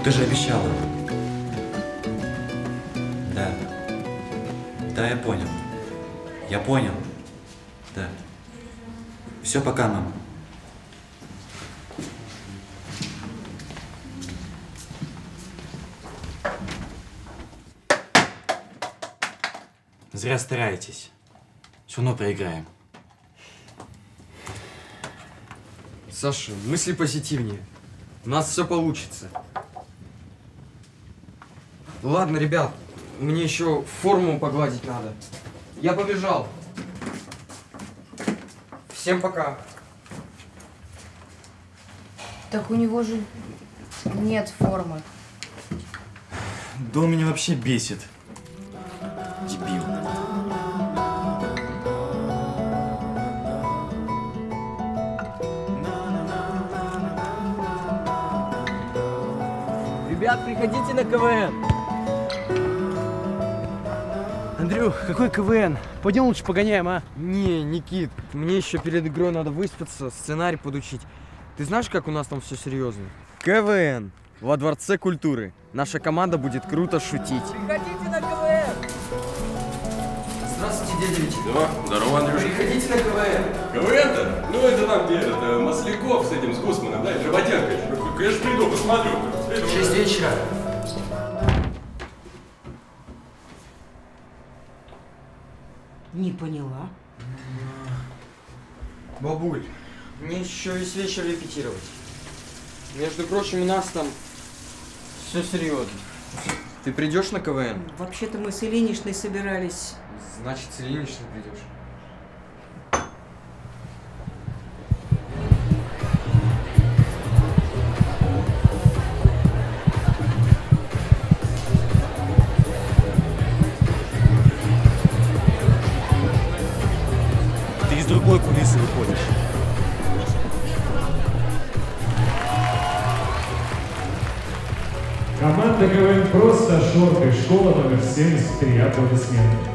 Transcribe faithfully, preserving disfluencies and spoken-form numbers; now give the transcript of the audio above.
ты же обещала. Да. Да, я понял. Я понял. Да. Все, пока, мама. Зря стараетесь. Все равно проиграем. Саша, мысли позитивнее. У нас все получится. Ладно, ребят, мне еще форму погладить надо. Я побежал. Всем пока. Так у него же нет формы. Да он меня вообще бесит. Дебил. Ребят, приходите на КВН. Андрюх, какой КВН? Пойдем лучше погоняем, а? Не, Никит, мне еще перед игрой надо выспаться, сценарий подучить. Ты знаешь, как у нас там все серьезно? КВН во Дворце культуры. Наша команда будет круто шутить. Приходите на КВН. Здравствуйте, дядя Витя. Да, здорово, Андрюша. Приходите на КВН. КВН-то? Ну, это там где? Это Масляков с этим, с Гусманом, да? Это Работенко. Конечно, приду, посмотрю. В шесть вечера. Не поняла. Бабуль, мне еще весь вечер репетировать. Между прочим, у нас там все серьезно. Ты придешь на КВН? Вообще-то мы с Ильиничной собирались. Значит, с Ильиничной придешь. Ты из другой кулисы выходишь. Команда КВН «Просто» Шорка и школа номер семьдесят три. Аплодисменты.